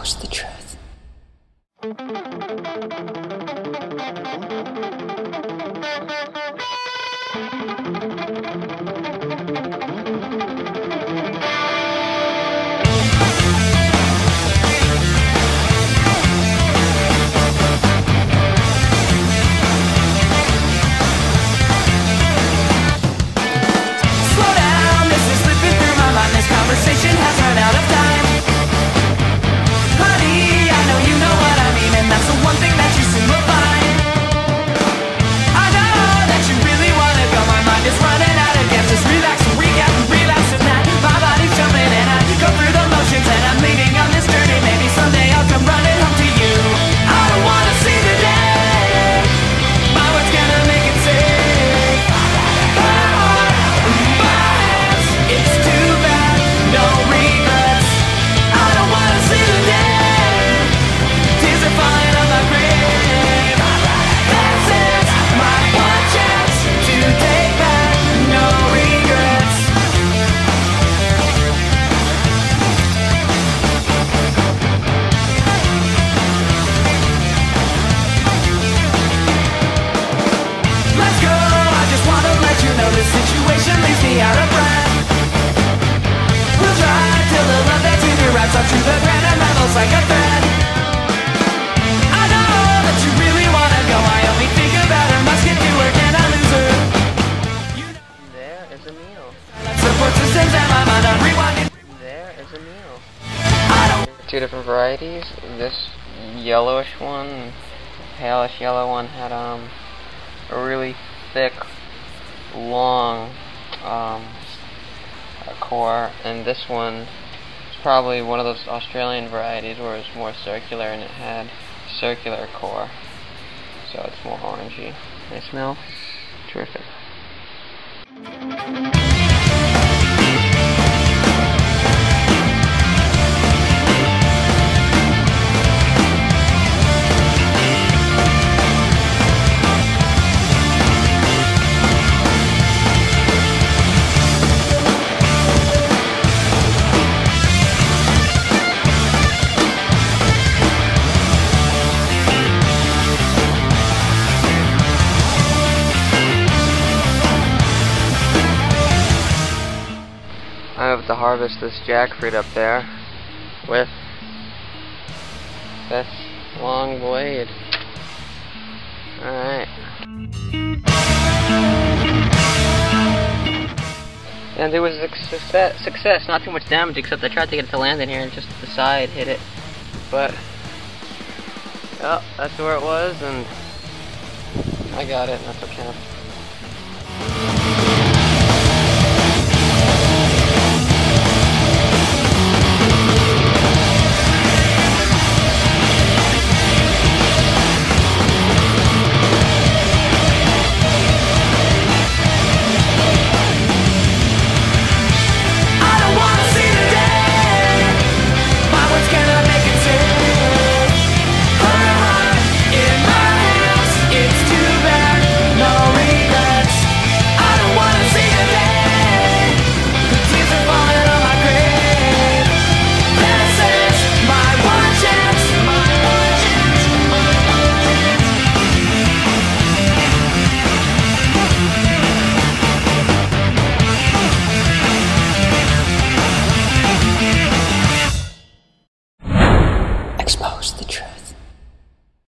Expose the truth. Conversation has run out of time. Honey, I know you know what I mean, and that's the one thing that you soon will find. I know that you really wanna go, my mind is running out of gas. Just relax and recap and relapse in that. My body's jumping and I go through the motions, and I'm leaving on this journey. Maybe someday I'll come running home to you. I don't wanna see the day. My words gonna make it safe. My hands, it's too bad. No regrets. I don't wanna see the day. Tears are falling on my grave. This is my one chance to take back. No regrets. Let's go. I just wanna let you know this situation leaves me out of breath. We'll try till the love that's in your eyes up to the ground and levels like a thread. I know that you really wanna go. I only think about her, must get to work and I lose her. There is a meal. Support systems and my mind on rewinding. There is a meal. I don't. Two different varieties. This yellowish one, palish yellow one, had a really thick, long core, and this one is probably one of those Australian varieties where it's more circular and it had circular core, so it's more orangey. They smell terrific. I have to harvest this jackfruit up there with this long blade. Alright. And it was a success, not too much damage, except I tried to get it to land in here and just the side hit it. But, oh, that's where it was, and I got it, and that's what counts. Expose the truth.